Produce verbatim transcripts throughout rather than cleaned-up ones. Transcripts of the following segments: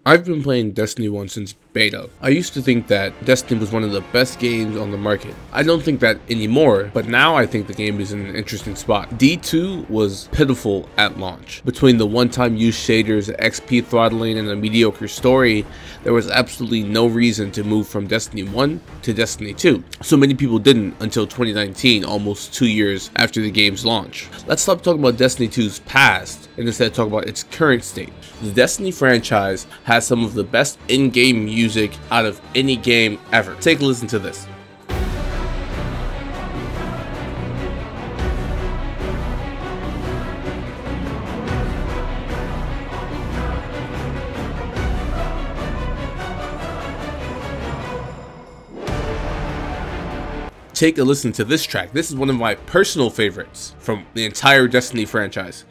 I've been playing Destiny one since beta. I used to think that Destiny was one of the best games on the market. I don't think that anymore, but now I think the game is in an interesting spot. D two was pitiful at launch. Between the one-time use shaders, X P throttling, and a mediocre story, there was absolutely no reason to move from Destiny one to Destiny two. So many people didn't until twenty nineteen, almost two years after the game's launch. Let's stop talking about Destiny two's past and instead talk about its current state. The Destiny franchise has some of the best in-game music out of any game ever. Take a listen to this. Take a listen to this track. This is one of my personal favorites from the entire Destiny franchise.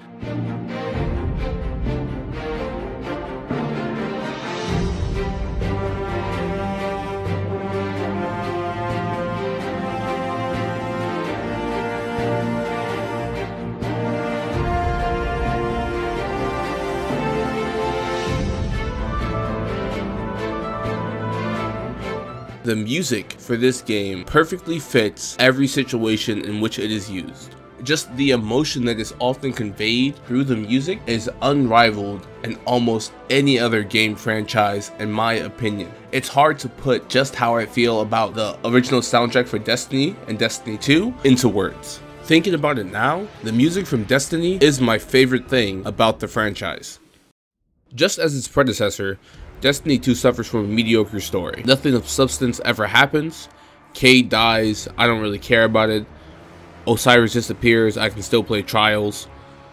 The music for this game perfectly fits every situation in which it is used. Just the emotion that is often conveyed through the music is unrivaled in almost any other game franchise, in my opinion. It's hard to put just how I feel about the original soundtrack for Destiny and Destiny two into words. Thinking about it now, the music from Destiny is my favorite thing about the franchise. Just as its predecessor, Destiny two suffers from a mediocre story. Nothing of substance ever happens. Cayde dies, I don't really care about it. Osiris disappears, I can still play Trials.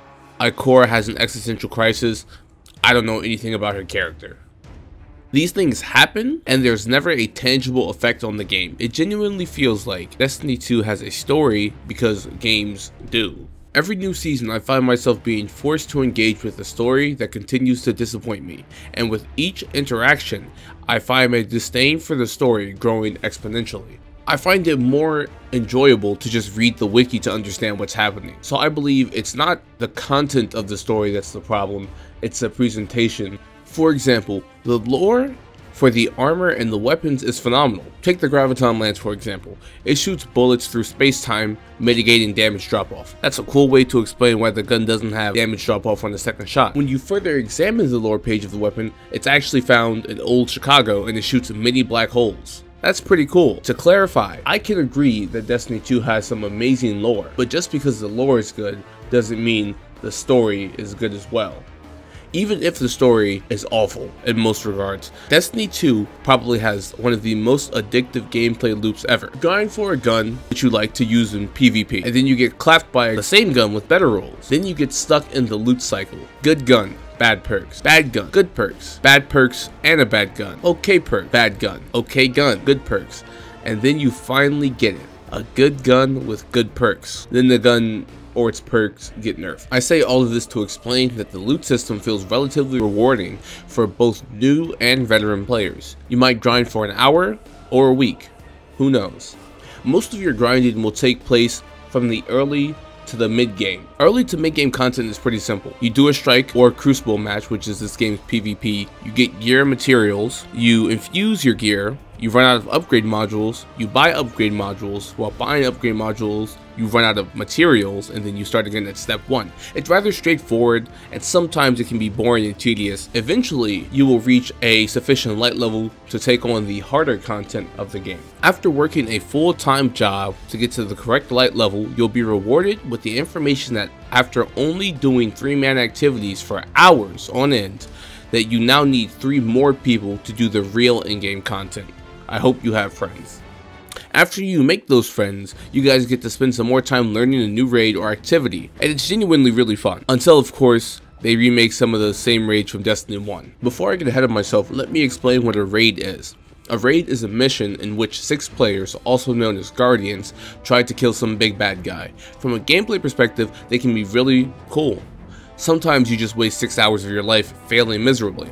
Ikora has an existential crisis, I don't know anything about her character. These things happen, and there's never a tangible effect on the game. It genuinely feels like Destiny two has a story because games do. Every new season, I find myself being forced to engage with a story that continues to disappoint me, and with each interaction, I find my disdain for the story growing exponentially. I find it more enjoyable to just read the wiki to understand what's happening. So I believe it's not the content of the story that's the problem, it's the presentation. For example, the lore for the armor and the weapons is phenomenal. Take the Graviton Lance for example. It shoots bullets through space-time, mitigating damage drop-off. That's a cool way to explain why the gun doesn't have damage drop-off on the second shot. When you further examine the lore page of the weapon, it's actually found in old Chicago and it shoots many black holes. That's pretty cool. To clarify, I can agree that Destiny two has some amazing lore, but just because the lore is good doesn't mean the story is good as well. Even if the story is awful in most regards, Destiny two probably has one of the most addictive gameplay loops ever. Going for a gun that you like to use in PvP, and then you get clapped by the same gun with better rolls. Then you get stuck in the loot cycle. Good gun, bad perks, bad gun, good perks, bad perks and a bad gun, okay perk, bad gun, okay gun, good perks, and then you finally get it. A good gun with good perks. Then the gun or its perks get nerfed. I say all of this to explain that the loot system feels relatively rewarding for both new and veteran players. You might grind for an hour or a week, who knows. Most of your grinding will take place from the early to the mid game. Early to mid game content is pretty simple. You do a strike or a crucible match, which is this game's PvP. You get gear and materials, you infuse your gear, you run out of upgrade modules, you buy upgrade modules. While buying upgrade modules, you run out of materials, and then you start again at step one. It's rather straightforward, and sometimes it can be boring and tedious. Eventually, you will reach a sufficient light level to take on the harder content of the game. After working a full-time job to get to the correct light level, you'll be rewarded with the information that after only doing three-man activities for hours on end, that you now need three more people to do the real in-game content. I hope you have friends. After you make those friends, you guys get to spend some more time learning a new raid or activity, and it's genuinely really fun. Until, of course, they remake some of the same raids from Destiny one. Before I get ahead of myself, let me explain what a raid is. A raid is a mission in which six players, also known as Guardians, try to kill some big bad guy. From a gameplay perspective, they can be really cool. Sometimes you just waste six hours of your life failing miserably.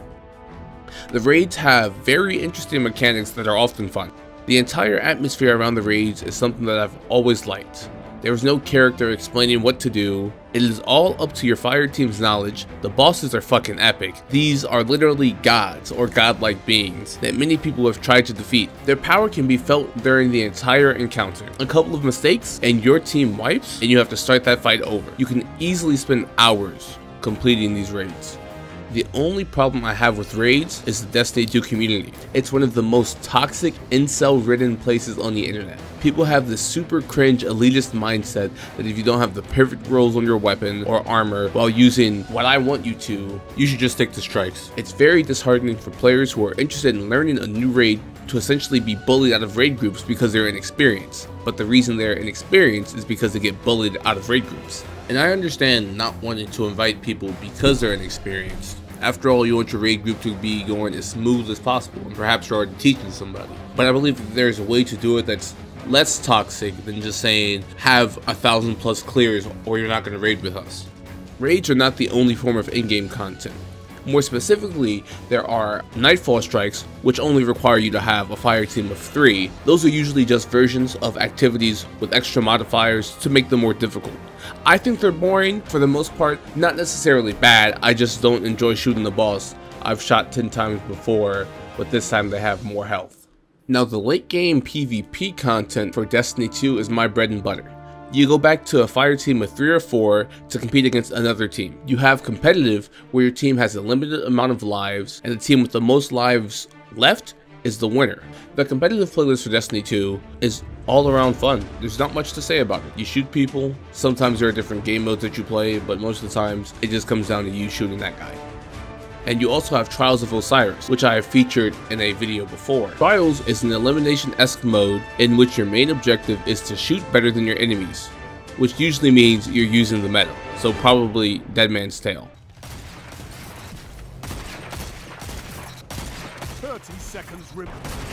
The raids have very interesting mechanics that are often fun. The entire atmosphere around the raids is something that I've always liked. There is no character explaining what to do. It is all up to your fire team's knowledge. The bosses are fucking epic. These are literally gods or godlike beings that many people have tried to defeat. Their power can be felt during the entire encounter. A couple of mistakes and your team wipes and you have to start that fight over. You can easily spend hours completing these raids. The only problem I have with raids is the Destiny two community. It's one of the most toxic, incel-ridden places on the internet. People have this super cringe, elitist mindset that if you don't have the perfect rolls on your weapon or armor while using what I want you to, you should just stick to strikes. It's very disheartening for players who are interested in learning a new raid to essentially be bullied out of raid groups because they're inexperienced. But the reason they're inexperienced is because they get bullied out of raid groups. And I understand not wanting to invite people because they're inexperienced. After all, you want your raid group to be going as smooth as possible, and perhaps you're already teaching somebody. But I believe that there's a way to do it that's less toxic than just saying, have a thousand plus clears or you're not going to raid with us. Raids are not the only form of in-game content. More specifically, there are Nightfall Strikes, which only require you to have a fire team of three. Those are usually just versions of activities with extra modifiers to make them more difficult. I think they're boring for the most part, not necessarily bad, I just don't enjoy shooting the boss. I've shot ten times before, but this time they have more health. Now the late game PvP content for Destiny two is my bread and butter. You go back to a fire team of three or four to compete against another team. You have competitive, where your team has a limited amount of lives, and the team with the most lives left is the winner. The competitive playlist for Destiny two is all around fun. There's not much to say about it. You shoot people, sometimes there are different game modes that you play, but most of the times it just comes down to you shooting that guy. And you also have Trials of Osiris, which I have featured in a video before. Trials is an elimination-esque mode in which your main objective is to shoot better than your enemies, which usually means you're using the meta, so probably Dead Man's Tale. thirty seconds remaining.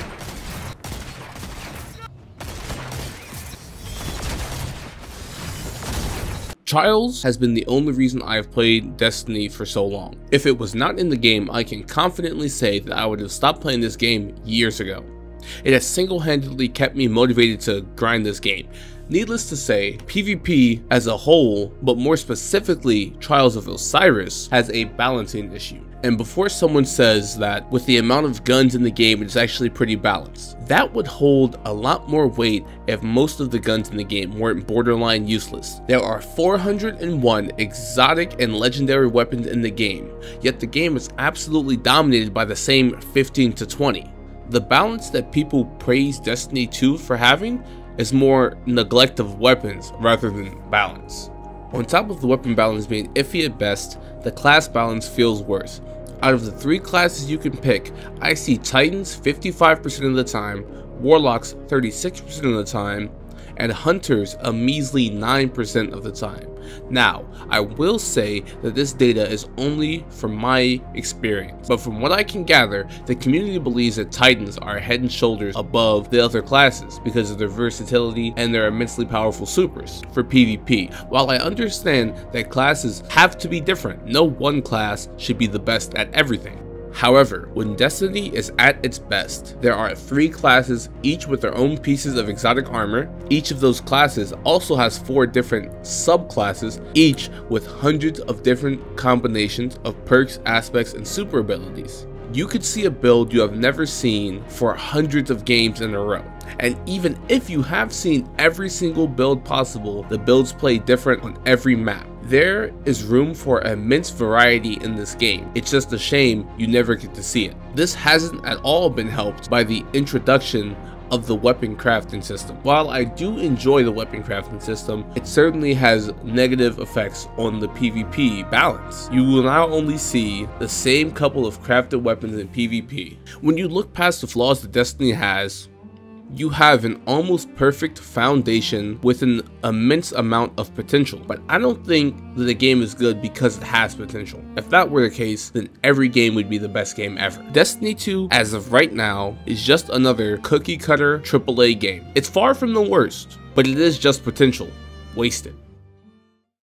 Trials has been the only reason I have played Destiny for so long. If it was not in the game, I can confidently say that I would have stopped playing this game years ago. It has single-handedly kept me motivated to grind this game. Needless to say, PvP as a whole, but more specifically Trials of Osiris, has a balancing issue. And before someone says that with the amount of guns in the game it's actually pretty balanced, that would hold a lot more weight if most of the guns in the game weren't borderline useless. There are four hundred and one exotic and legendary weapons in the game, yet the game is absolutely dominated by the same fifteen to twenty. The balance that people praise Destiny two for having is more neglect of weapons rather than balance. On top of the weapon balance being iffy at best, the class balance feels worse. Out of the three classes you can pick, I see Titans fifty-five percent of the time, Warlocks thirty-six percent of the time, and Hunters a measly nine percent of the time. Now, I will say that this data is only from my experience, but from what I can gather, the community believes that Titans are head and shoulders above the other classes because of their versatility and their immensely powerful supers for PvP. While I understand that classes have to be different, no one class should be the best at everything. However, when Destiny is at its best, there are three classes, each with their own pieces of exotic armor. Each of those classes also has four different subclasses, each with hundreds of different combinations of perks, aspects, and super abilities. You could see a build you have never seen for hundreds of games in a row. And even if you have seen every single build possible, the builds play different on every map. There is room for immense variety in this game. It's just a shame you never get to see it. This hasn't at all been helped by the introduction of the weapon crafting system. While I do enjoy the weapon crafting system, it certainly has negative effects on the PvP balance. You will now only see the same couple of crafted weapons in PvP. When you look past the flaws that Destiny has, you have an almost perfect foundation with an immense amount of potential. But I don't think that the game is good because it has potential. If that were the case, then every game would be the best game ever. Destiny two, as of right now, is just another cookie cutter triple A game. It's far from the worst, but it is just potential wasted.